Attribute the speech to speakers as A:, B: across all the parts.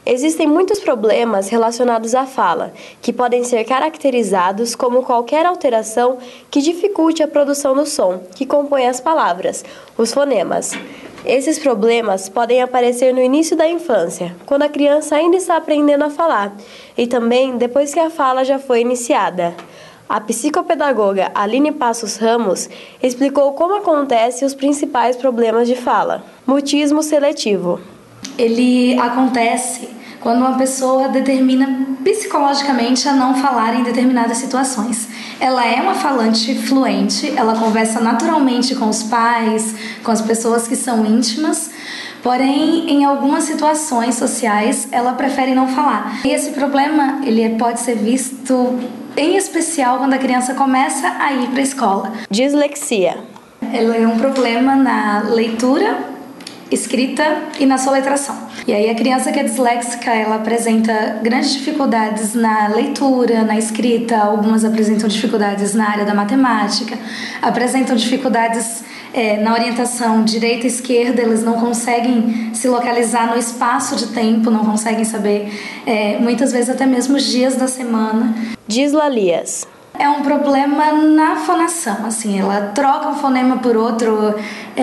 A: Existem muitos problemas relacionados à fala, que podem ser caracterizados como qualquer alteração que dificulte a produção do som, que compõe as palavras, os fonemas. Esses problemas podem aparecer no início da infância, quando a criança ainda está aprendendo a falar, e também depois que a fala já foi iniciada. A psicopedagoga Aline Passos Ramos explicou como acontecem os principais problemas de fala. Mutismo seletivo.
B: Ele acontece quando uma pessoa determina psicologicamente a não falar em determinadas situações. Ela é uma falante fluente, ela conversa naturalmente com os pais, com as pessoas que são íntimas, porém, em algumas situações sociais, ela prefere não falar. E esse problema ele pode ser visto em especial quando a criança começa a ir para a escola.
A: Dislexia.
B: Ela é um problema na leitura, escrita e na soletração. E aí a criança que é disléxica, ela apresenta grandes dificuldades na leitura, na escrita, algumas apresentam dificuldades na área da matemática, apresentam dificuldades na orientação direita e esquerda, eles não conseguem se localizar no espaço de tempo, não conseguem saber, muitas vezes até mesmo os dias da semana.
A: Dislalias.
B: É um problema na fonação, assim, ela troca um fonema por outro.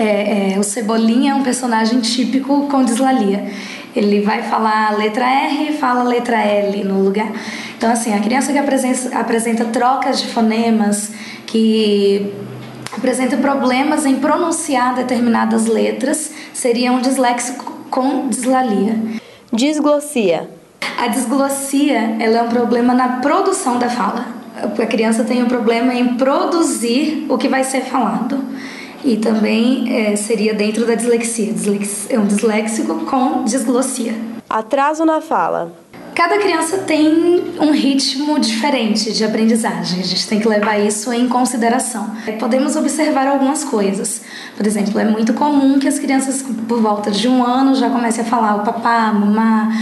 B: O Cebolinha é um personagem típico com dislalia. Ele vai falar a letra R e fala a letra L no lugar. Então, assim, a criança que apresenta trocas de fonemas, que apresenta problemas em pronunciar determinadas letras, seria um disléxico com dislalia.
A: Disglossia.
B: A disglossia, ela é um problema na produção da fala. A criança tem um problema em produzir o que vai ser falado. E também seria dentro da dislexia. É um disléxico com disglossia.
A: Atraso na fala.
B: Cada criança tem um ritmo diferente de aprendizagem. A gente tem que levar isso em consideração. Podemos observar algumas coisas. Por exemplo, é muito comum que as crianças, por volta de 1 ano, já comecem a falar o papá, a mamá,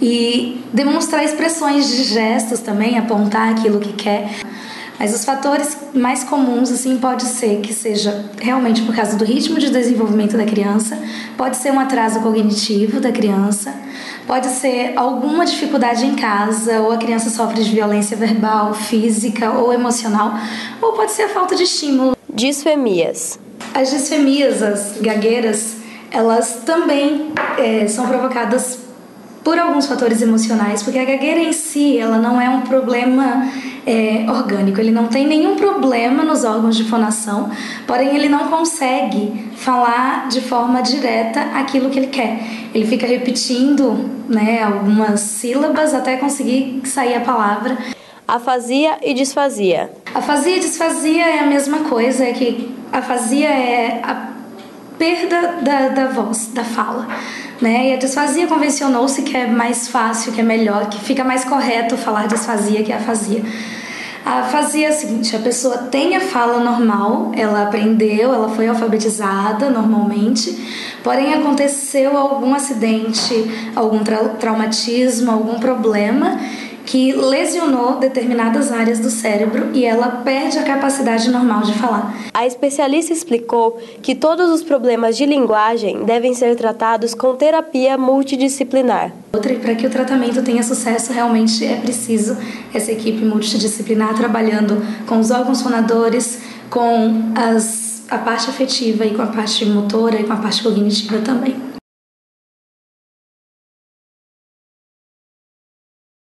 B: e demonstrar expressões de gestos também, apontar aquilo que quer. Mas os fatores mais comuns, assim, pode ser que seja realmente por causa do ritmo de desenvolvimento da criança, pode ser um atraso cognitivo da criança, pode ser alguma dificuldade em casa, ou a criança sofre de violência verbal, física ou emocional, ou pode ser a falta de estímulo.
A: Disfemias.
B: As disfemias, as gagueiras, elas também são provocadas por alguns fatores emocionais, porque a gagueira em si, ela não é um problema orgânico, ele não tem nenhum problema nos órgãos de fonação, porém ele não consegue falar de forma direta aquilo que ele quer. Ele fica repetindo, algumas sílabas até conseguir sair a palavra.
A: Afasia e disfasia.
B: Afasia e disfasia é a mesma coisa, é que afasia é a perda da voz, da fala. E a disfasia convencionou-se que é mais fácil, que é melhor, que fica mais correto falar disfasia que afasia. A afasia é a seguinte: a pessoa tem a fala normal, ela aprendeu, ela foi alfabetizada normalmente, porém aconteceu algum acidente, algum traumatismo, algum problema que lesionou determinadas áreas do cérebro e ela perde a capacidade normal de falar.
A: A especialista explicou que todos os problemas de linguagem devem ser tratados com terapia multidisciplinar.
B: Para que o tratamento tenha sucesso, realmente é preciso essa equipe multidisciplinar trabalhando com os órgãos fonadores, com a parte afetiva e com a parte motora e com a parte cognitiva também.